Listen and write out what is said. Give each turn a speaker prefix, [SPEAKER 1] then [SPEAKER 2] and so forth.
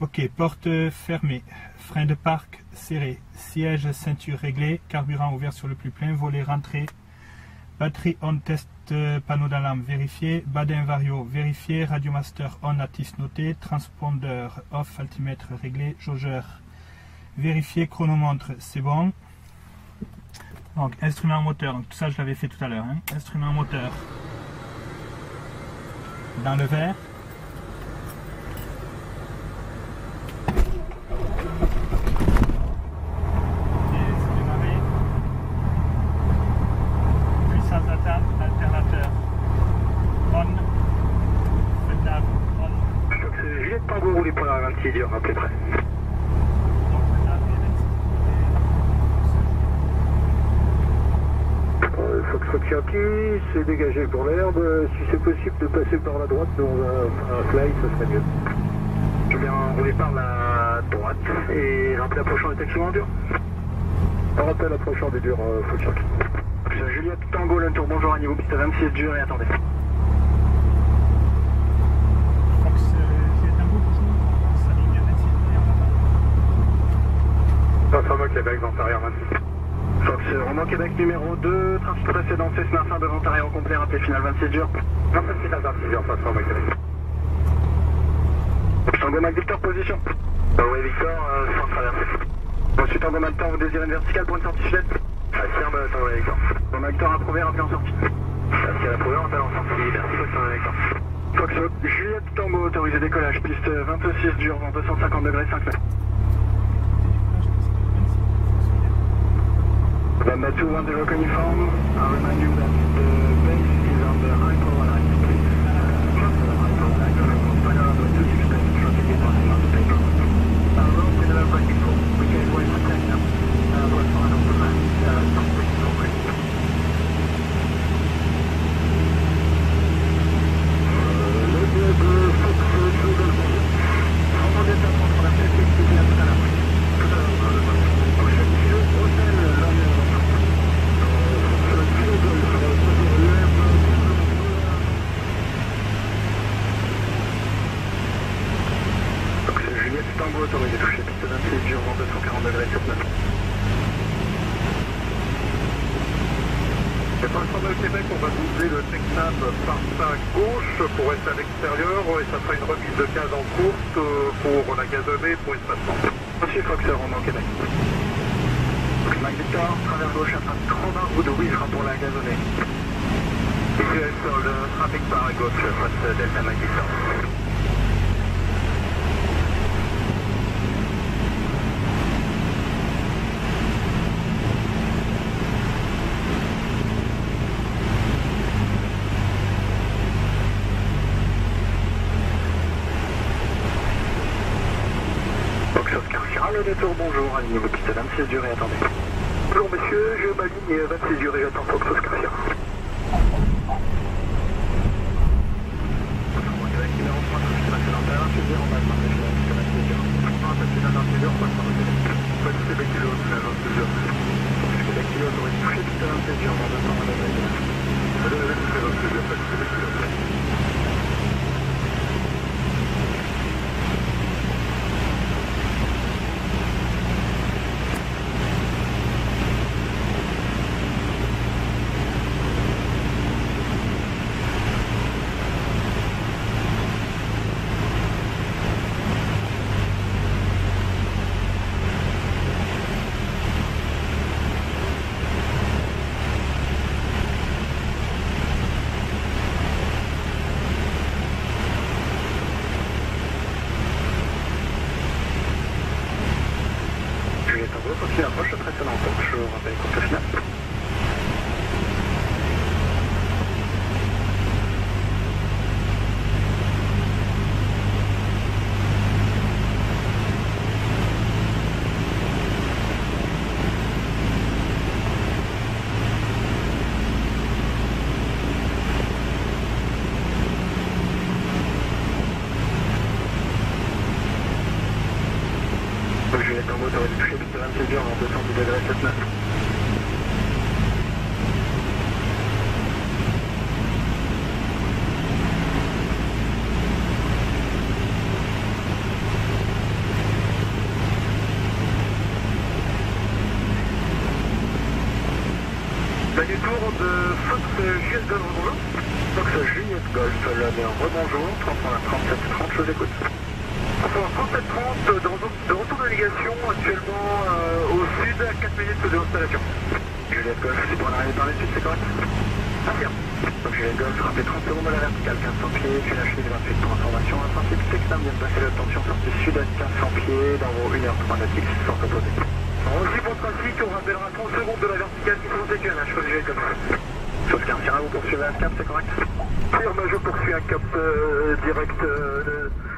[SPEAKER 1] Ok, porte fermée, frein de parc serré, siège ceinture réglée, carburant ouvert sur le plus plein, volet rentré, batterie on test, panneau d'alarme vérifié, badin vario vérifié, radiomaster on atis noté, transpondeur off, altimètre réglé, jaugeur vérifié, chronomontre c'est bon. Donc instrument moteur, donc tout ça je l'avais fait tout à l'heure, hein. Instrument moteur dans le vert. Alternateur on, feu d'arbre on.
[SPEAKER 2] Je crois que c'est Juliette Tango roulé pour la 26 dur, rappelez près. Fox Yankee, c'est dégagé pour l'herbe. Si c'est possible de passer par la droite dans un fly, ça serait mieux. Je viens rouler par la droite et rappel approchant des taxis en dur. Rappel approchant des durs, Fox Yankee. Juliette Tango, Luntour, bonjour à niveau piste 26 dur et attendez.
[SPEAKER 1] Fox Juliette Tango, bonjour. Ça ligne 26 dur.
[SPEAKER 2] Transforme Québec, vente arrière 26. Fox Roman Québec numéro 2, trafic précédent Cessna 5 de vente arrière au complet, rappelé final 26 dur. 27 final 26 dur, Transforme Québec. Tango Mac Victor, position. Oui Victor, sans traverser. Ensuite Tango Mac Victor, vous désirez une verticale pour une sortie filette. Affirme, Tango Victor. Tango Mac Victor approuvé, rappelé en sortie. Merci à l'approuvé, rappelé en sortie. Merci Fox Tango Victor. Fox Juliette Tango, autorisé décollage, piste 26 dur, vent 250 degrés, 5 mètres. Lambda 210 confirm. I remind you that the base is on the high power line, please. High power line, final number 269, traffic is passing on the paper. Road with a braking full. We can wait for 10 now. Road final to land. Stop braking over. Tango autorisé toucher piste 26 dur, vent 240 degrés, 7 mètres.
[SPEAKER 3] Et par le Québec, on va doubler le Texnam par sa gauche pour rester à l'extérieur et ça fera une remise de gaz en course pour la gazonner pour espacement.
[SPEAKER 2] Monsieur Fox, Roman Québec. Mac Victor, travers gauche, à 30 route de Wivre pour la gazonner.
[SPEAKER 3] Ici, sur le trafic par gauche, face Delta Mac Victor.
[SPEAKER 2] Le détour, bonjour, à niveau piste 26 dur et attendez. Bonjour monsieur, je m'aligne 26 dur et j'attends Fox Oscar Sierra. Fox approche précédent, je rappelle courte finale. Juliette Tango, t'aurais dû toucher piste 26 dur en 210 degrés 7 mètres. Fox Juliette Golf, rebonjour. Fox Juliette Golf, la mer, rebonjour, 3730, je vous écoute. 3730, de retour de navigation, actuellement au sud, à 4 minutes de l'installation. Juliette Golf, c'est pour l'arrivée par le sud, c'est correct? Ah bien. Donc Juliette Golf, rappelez 30 secondes à la verticale, 1500 pieds, puis lâchez les 28 pour information. Un principe Texam vient de passer l'attention sortie sud à 1500 pieds, dans vos 1h3 nautiques, sans s'opposer. Aussi pour le trafic, on rappellera 30 secondes de la verticale qui sont sécurisées, je fais Juliette Golf. Sauf qu'un Sierra, vous poursuivez un cap, c'est correct? Oui, je poursuis un cap direct